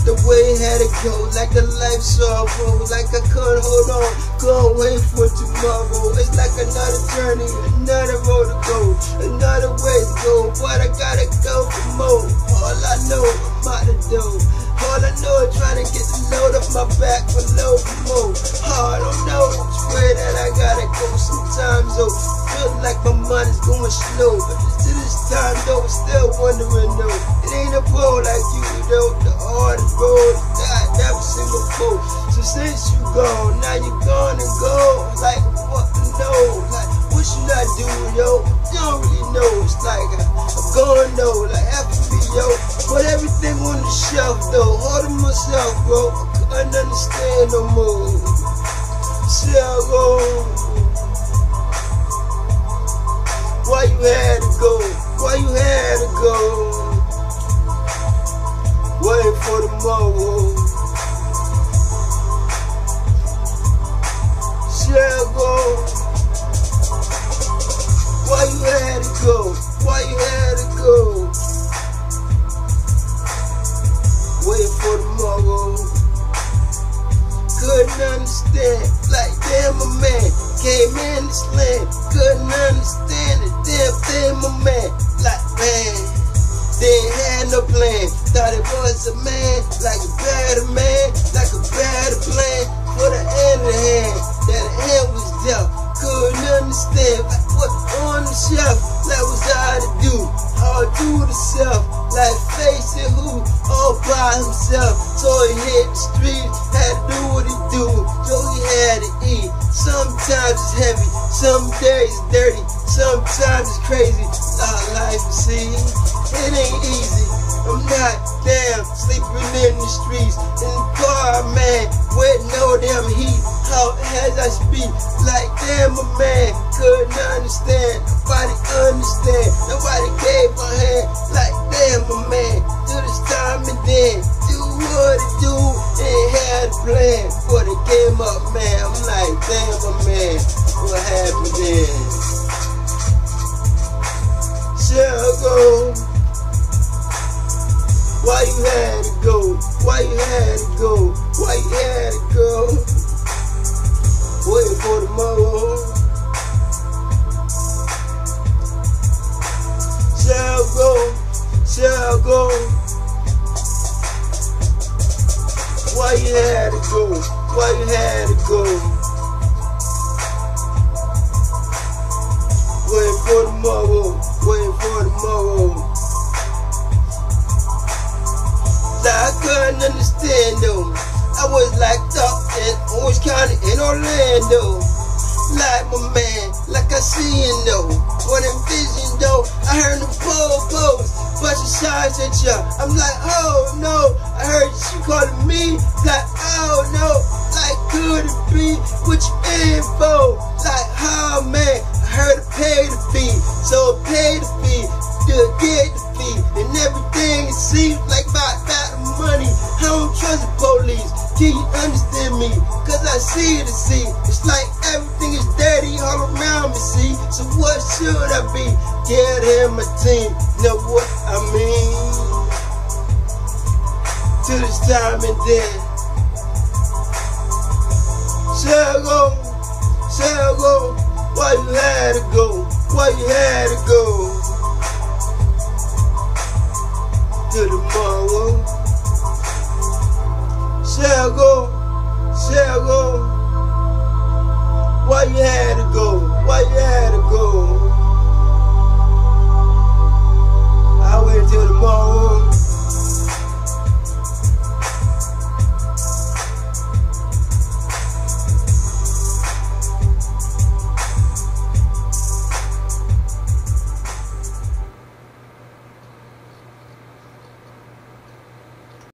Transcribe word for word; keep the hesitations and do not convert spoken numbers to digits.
the way it had to go, like the life sorrow, like I couldn't hold on, couldn't wait for tomorrow. It's like another journey, another road to go, another way to go, but I gotta go for more. All I know, I'm out the door. All I know is trying to get the load off my back for load more. Oh, I don't know which way that I gotta go. Sometimes though, feel like my mind is going slow, but to this time though, still wondering though. It ain't a road like you though, the hardest road that I never seen before. So since you gone, now you gone and go. Like what to know? Like what should I do, yo? You don't really know. It's like I, I'm going though, like after me, yo. Put everything on the shelf though, holding myself, bro. I couldn't understand no more. Cielo, why you had to go? Why you had to go? Waiting for tomorrow. Cielo, why you had to go? Why you had to go? Waiting for tomorrow. Couldn't understand, like damn my man came in this land. Couldn't understand it, damn damn my man. Like man, didn't have no plan. Thought it was a man, like a better man, like a better plan. For the hand of the hand, that the hand was dealt. Couldn't understand, like what on the shelf, like what's I to do? All to the self, like facing who all by himself. So he hit the street, had to do what he do, so he had to eat. Sometimes it's heavy, some days it's dirty, sometimes it's crazy. Our life, you see, it ain't easy. I'm not damn sleeping in the streets, in the car, man, with no damn heat. How as I speak, like damn my man, couldn't understand. Nobody understand, nobody gave a hand. Like damn my man, do this time and then do what it do. Ain't had a plan for the game up, man. I'm like damn my man, what happened then? Shall go. Why you had to go? Why you had to go? Why you had to go? Waiting for tomorrow. Shall go, shall go. Why you had to go? Why you had to go? Waiting for tomorrow. Waiting for tomorrow. I couldn't understand though. I was locked up in Orange County in Orlando. Like my man, like I seen though. What envisioned though, I heard the po-pos, bunch of shots at ya. I'm like, oh no, I heard she calling me. Like, oh no, like could it be? What you in for? Like, how man, I heard to pay the fee, so pay the fee to get the fee, and everything it seems like about that money. I don't trust the police. Can you understand me? Cause I see the see. It's like everything is dirty all around me, see. So what should I be? Get him a team. Know what I mean? To this time and then. Shall go, shall go. Why you had to go? Why you had to go? To tomorrow. Shall go.